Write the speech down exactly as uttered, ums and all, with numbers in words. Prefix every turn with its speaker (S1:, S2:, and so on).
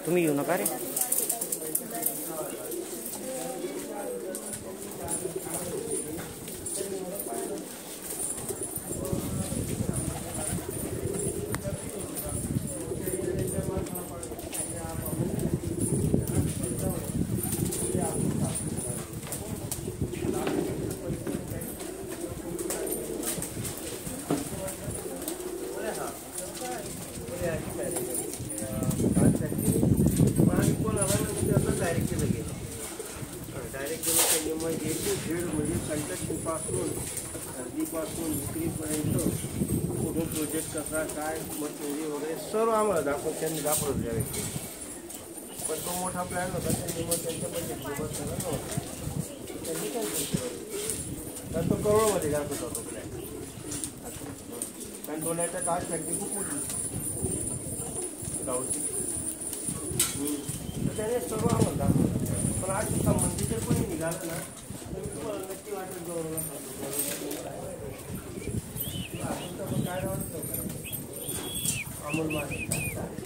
S1: तुम्ही येऊ नका रे.
S2: डायरेक्ट गेलो त्यांनी मग एक झेड म्हणजे कंट्रक्शनपासून खरेदीपासून विक्रीपर्यंत कुठून प्रोजेक्ट कसा काय मटेरियल वगैरे सर्व आम्हाला दाखव त्यांनी दाखवलं त्या व्यक्ती. पण तो मोठा प्लॅन होता त्यांनी मग त्यांच्या बजेटसोबत सगळं नव्हतं त्यांनी कॅन्सल केलं. तर तो करोडमध्ये दाखवत होता प्लॅन. कारण डोण्याच्या ताज फॅक्टरी खूप मोठी गावची. तर त्याने सर्व आम्हाला दाखवलं. पण आज संबंधित जर कोणी निघालं ना तर मी तुम्हाला नक्की वाटत गौरवला सांगतो. काय राहत अमोल माने